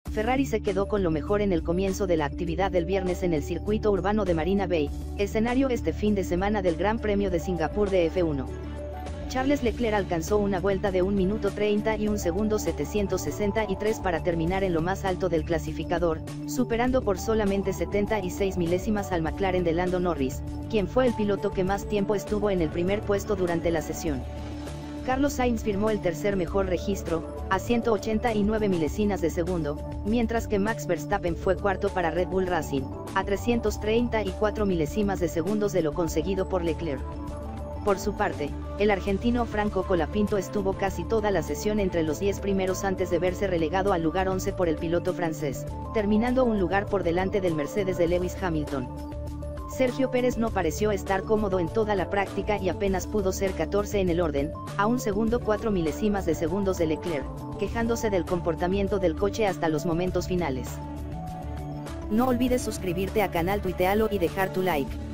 Ferrari se quedó con lo mejor en el comienzo de la actividad del viernes en el circuito urbano de Marina Bay, escenario este fin de semana del Gran Premio de Singapur de F1. Charles Leclerc alcanzó una vuelta de 1 minuto 31 segundos 763 para terminar en lo más alto del clasificador, superando por solamente 76 milésimas al McLaren de Lando Norris, quien fue el piloto que más tiempo estuvo en el primer puesto durante la sesión. Carlos Sainz firmó el tercer mejor registro, a 189 milesinas de segundo, mientras que Max Verstappen fue cuarto para Red Bull Racing, a 334 milésimas de segundos de lo conseguido por Leclerc. Por su parte, el argentino Franco Colapinto estuvo casi toda la sesión entre los 10 primeros antes de verse relegado al lugar 11 por el piloto francés, terminando un lugar por delante del Mercedes de Lewis Hamilton. Sergio Pérez no pareció estar cómodo en toda la práctica y apenas pudo ser 14 en el orden, a 1 segundo 4 milésimas de segundos de Leclerc, quejándose del comportamiento del coche hasta los momentos finales. No olvides suscribirte a canal Tuitealo y dejar tu like.